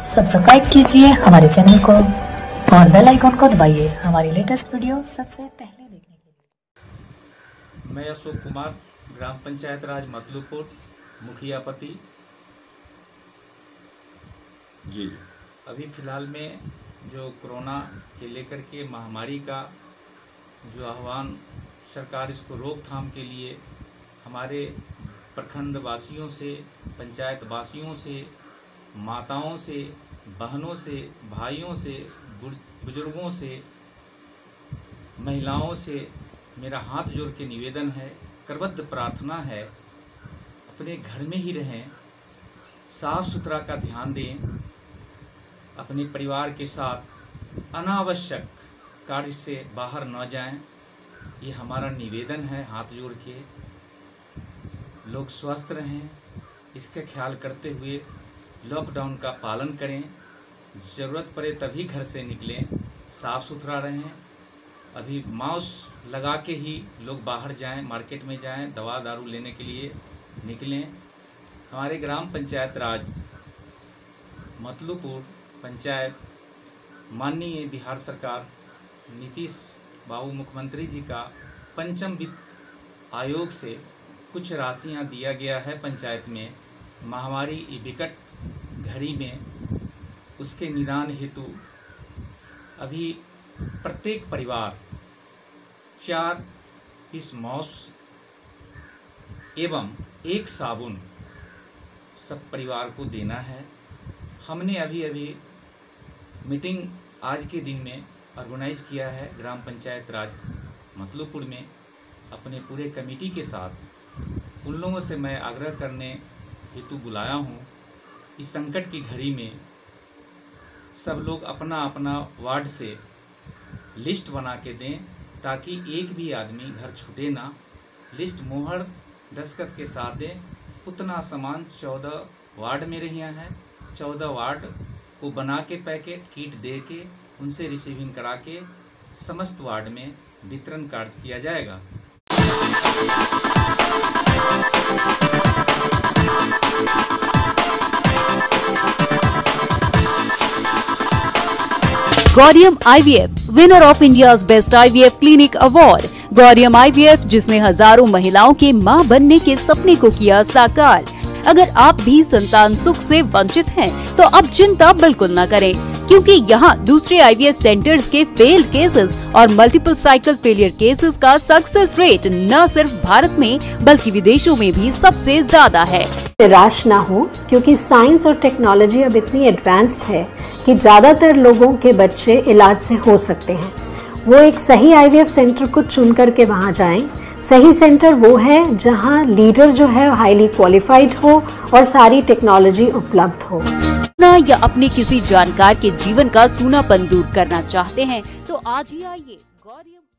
Subscribe कीजिए हमारे channel को और बेल आइकन को दबाइए हमारी लेटेस्ट वीडियो सबसे पहले देखने के लिए। मैं अशोक कुमार, ग्राम पंचायत राज मतलूपुर, मुखिया पति जी। अभी फ़िलहाल में जो कोरोना के लेकर के महामारी का जो आह्वान सरकार, इसको रोकथाम के लिए हमारे प्रखंड वासियों से, पंचायत वासियों से, माताओं से, बहनों से, भाइयों से, बुजुर्गों से, महिलाओं से मेरा हाथ जोड़ के निवेदन है, करबद्ध प्रार्थना है, अपने घर में ही रहें, साफ सुथरा का ध्यान दें, अपने परिवार के साथ अनावश्यक कार्य से बाहर न जाएं। ये हमारा निवेदन है हाथ जोड़ के। लोग स्वस्थ रहें, इसका ख्याल करते हुए लॉकडाउन का पालन करें। ज़रूरत पड़े तभी घर से निकलें, साफ़ सुथरा रहें। अभी मास्क लगा के ही लोग बाहर जाएं, मार्केट में जाएं, दवा दारू लेने के लिए निकलें। हमारे ग्राम पंचायत राज मतलूपुर पंचायत माननीय बिहार सरकार नीतीश बाबू मुख्यमंत्री जी का पंचम वित्त आयोग से कुछ राशियां दिया गया है पंचायत में। महामारी विकट घड़ी में उसके निदान हेतु अभी प्रत्येक परिवार 4 पीस मास्क एवं 1 साबुन सब परिवार को देना है। हमने अभी मीटिंग आज के दिन में ऑर्गेनाइज किया है ग्राम पंचायत राज मतलूपुर में अपने पूरे कमेटी के साथ। उन लोगों से मैं आग्रह करने हेतु बुलाया हूँ, इस संकट की घड़ी में सब लोग अपना अपना वार्ड से लिस्ट बना के दें ताकि एक भी आदमी घर छूटे ना। लिस्ट मोहर दस्तखत के साथ दें। उतना सामान 14 वार्ड में रहिया है, 14 वार्ड को बना के पैकेट किट दे के उनसे रिसीविंग करा के समस्त वार्ड में वितरण कार्य किया जाएगा। Gauriyam IVF winner of India's best IVF clinic award. Gauriyam IVF जिसने हजारों महिलाओं के मां बनने के सपने को किया साकार। अगर आप भी संतान सुख से वंचित हैं, तो अब चिंता बिल्कुल न करें, क्योंकि यहाँ दूसरे IVF सेंटर्स के फेल्ड केसेस और मल्टीपल साइकिल फेलियर केसेस का सक्सेस रेट न सिर्फ भारत में बल्कि विदेशों में भी सबसे ज्यादा है। निराश ना हो, क्योंकि साइंस और टेक्नोलॉजी अब इतनी एडवांस्ड है कि ज्यादातर लोगों के बच्चे इलाज से हो सकते हैं। वो एक सही IVF सेंटर को चुन करके वहाँ जाएं। सही सेंटर वो है जहाँ लीडर जो है हाईली क्वालिफाइड हो और सारी टेक्नोलॉजी उपलब्ध हो। या अपने किसी जानकार के जीवन का सूनापन दूर करना चाहते हैं तो आज ही आइए गौरियम